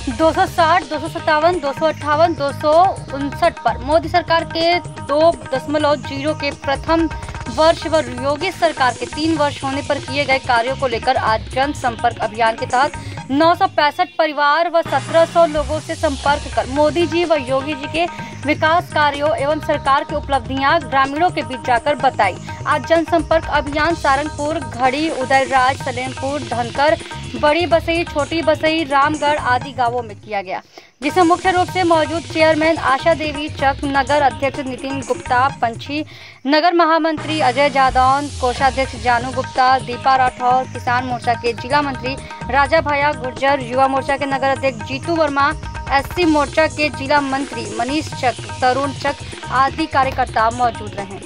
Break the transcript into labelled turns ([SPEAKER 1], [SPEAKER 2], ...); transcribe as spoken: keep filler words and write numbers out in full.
[SPEAKER 1] दो सौ साठ, दो सौ सत्तावन, दो सौ अट्ठावन, दो सौ उनसठ पर मोदी सरकार के दो दशमलव जीरो के प्रथम वर्ष व योगी सरकार के तीन वर्ष होने पर किए गए कार्यों को लेकर आज जनसंपर्क अभियान के तहत नौ सौ पैंसठ परिवार व सत्रह सौ लोगों से संपर्क कर मोदी जी व योगी जी के विकास कार्यों एवं सरकार की उपलब्धियां ग्रामीणों के बीच जाकर बताई। आज जनसंपर्क अभियान सारंगपुर, घड़ी, उदयराज, सलेमपुर, धनकर, बड़ी बसई, छोटी बसई, रामगढ़ आदि गांवों में किया गया, जिसमें मुख्य रूप से मौजूद चेयरमैन आशा देवी चक, नगर अध्यक्ष नितिन गुप्ता पंछी, नगर महामंत्री अजय जादौन, कोषाध्यक्ष जानू गुप्ता, दीपा राठौर, किसान मोर्चा के जिला मंत्री राजा भैया गुर्जर, युवा मोर्चा के नगर अध्यक्ष जीतू वर्मा, एससी मोर्चा के जिला मंत्री मनीष चक, तरुण चक आदि कार्यकर्ता मौजूद रहे।